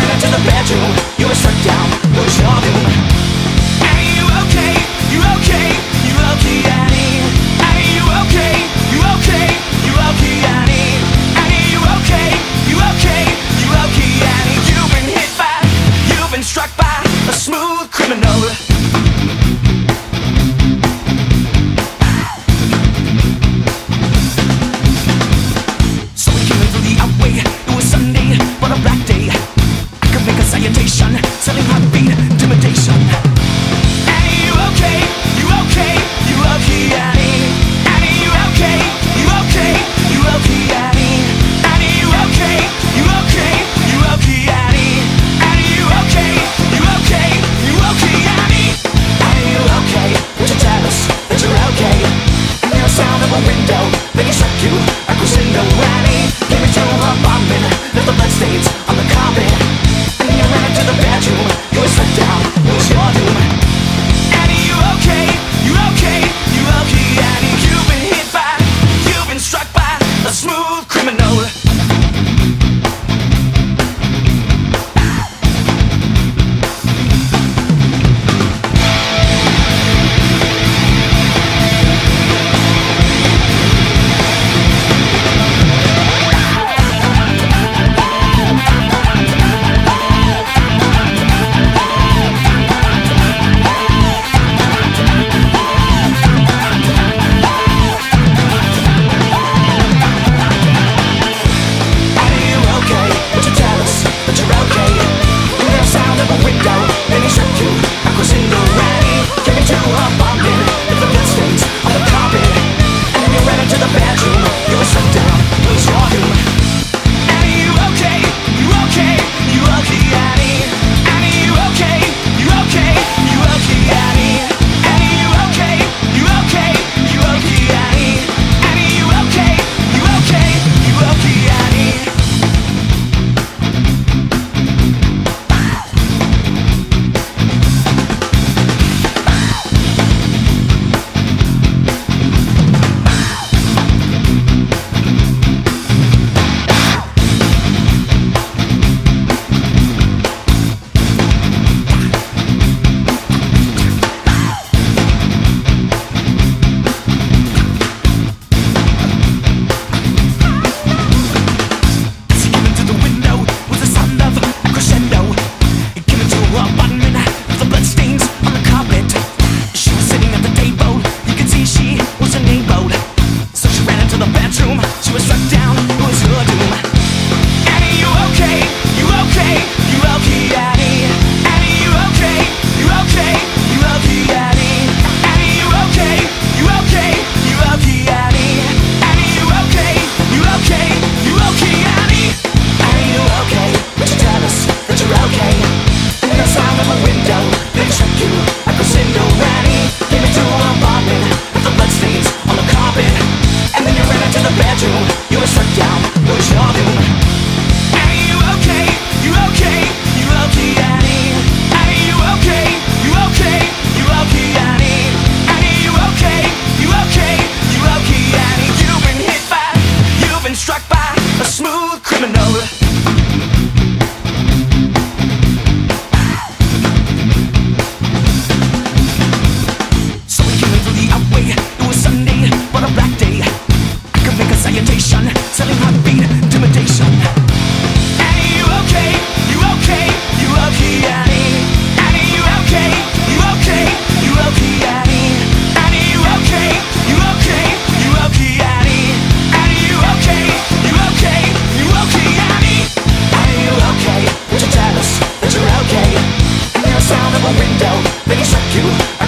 ran into the bedroom. You were struck down, it was your doom. Annie, you okay? You okay? You okay, Annie? Annie, you okay? You okay? You okay, Annie? Annie, you okay? You okay? You okay, Annie? You've been hit by, you've been struck by a smooth criminal. Selling heartbeat, intimidation. Annie, you okay? You okay? You okay, Annie? Annie, you okay? You okay? You okay, Annie? Annie, you okay? You okay? You okay, Annie? Annie, you okay? You okay? You okay, Annie? Annie, you okay? Would you tell us that you're okay? And there's a sound of a window, they can shock you, a crescendo. Annie, give me to a apartment, left the bloodstains on the carpet. To the bedroom, you were struck down, it was your doom. Annie, you okay? You okay? You okay, Annie? You've been hit by, you've been struck by a smooth criminal. Selling heartbeat, intimidation. Annie, you okay? You okay? You okay, Annie? Annie, you okay? You okay? You okay, Annie? Annie, you okay? You okay? You okay, Annie? Annie, you okay? You okay? You okay, Annie? Annie, you okay? Would you tell us that you're okay? And there's a sound of a window, they can shock you.